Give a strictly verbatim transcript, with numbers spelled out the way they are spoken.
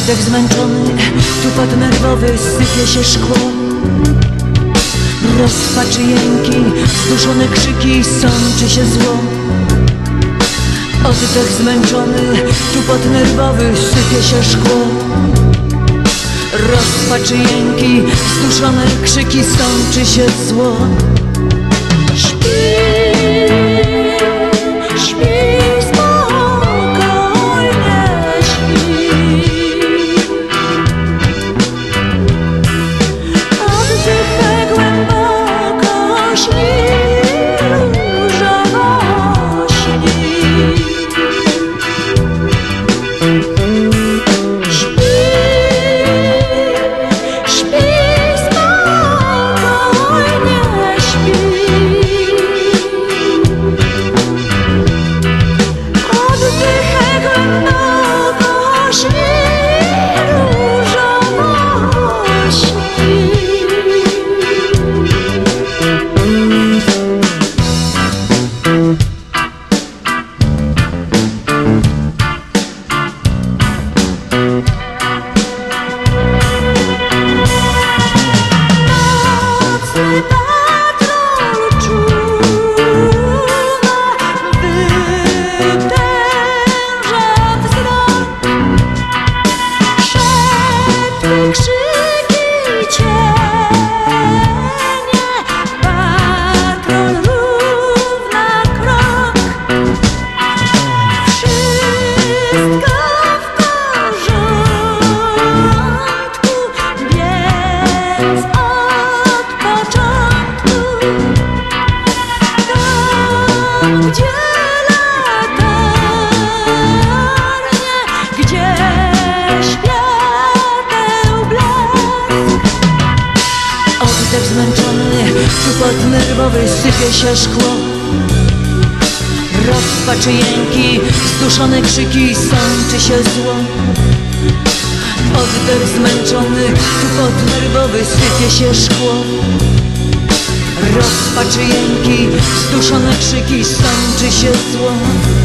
Oddech zmęczony, tupot nerwowy, sypie się szkło. Rozpaczy jęki, zduszone krzyki, sączy się zło. Oddech zmęczony, tupot nerwowy, sypie się szkło. Rozpaczy jęki, zduszone krzyki, sączy się zło. Śpi, śpi, spokojnie śpi. Oddychaj głęboko, śni, różowo śni. Oddech zmęczony, tupot nerwowy, sypie się szkło. Rozpaczy jęki, zduszone krzyki, sączy się zło. Oddech zmęczony, tupot nerwowy, sypie się szkło. Rozpaczy jęki, zduszone krzyki, sączy się zło.